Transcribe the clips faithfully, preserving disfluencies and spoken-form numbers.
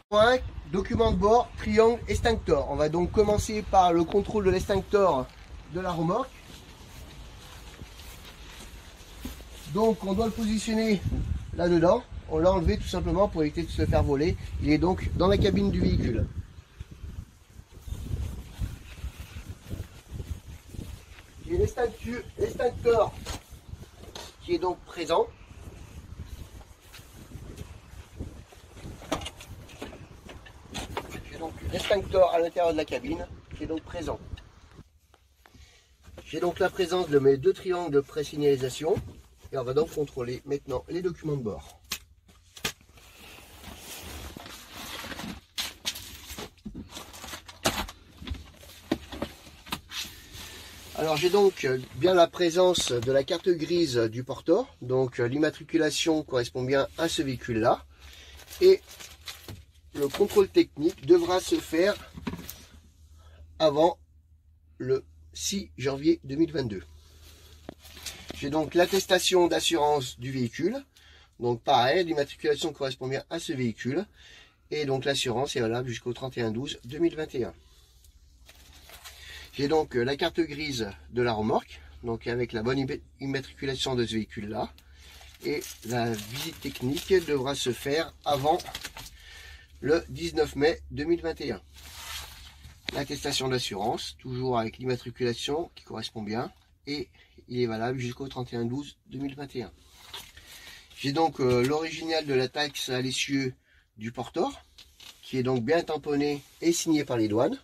un, document de bord, triangle, extincteur. On va donc commencer par le contrôle de l'extincteur de la remorque. Donc on doit le positionner là-dedans. On l'a enlevé tout simplement pour éviter de se faire voler. Il est donc dans la cabine du véhicule. J'ai l'extincteur qui est donc présent. J'ai donc l'extincteur à l'intérieur de la cabine qui est donc présent. J'ai donc la présence de mes deux triangles de pré-signalisation et on va donc contrôler maintenant les documents de bord. Alors j'ai donc bien la présence de la carte grise du porteur, donc l'immatriculation correspond bien à ce véhicule là, et le contrôle technique devra se faire avant le six janvier deux mille vingt-deux. J'ai donc l'attestation d'assurance du véhicule, donc pareil, l'immatriculation correspond bien à ce véhicule, et donc l'assurance est valable jusqu'au trente et un douze deux mille vingt et un. J'ai donc la carte grise de la remorque, donc avec la bonne immatriculation de ce véhicule-là. Et la visite technique devra se faire avant le dix-neuf mai deux mille vingt et un. L'attestation d'assurance, toujours avec l'immatriculation qui correspond bien. Et il est valable jusqu'au trente et un douze deux mille vingt et un. J'ai donc euh, l'original de la taxe à l'essieu du porteur, qui est donc bien tamponné et signé par les douanes.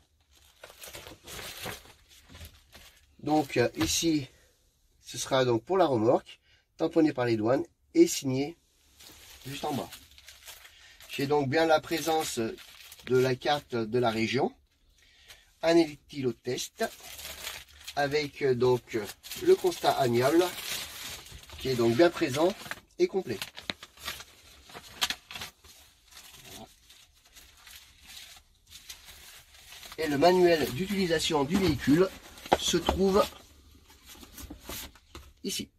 Donc ici, ce sera donc pour la remorque, tamponné par les douanes et signé juste en bas. J'ai donc bien la présence de la carte de la région, un éthylotest, avec donc le constat amiable, qui est donc bien présent et complet. Et le manuel d'utilisation du véhicule se trouve ici.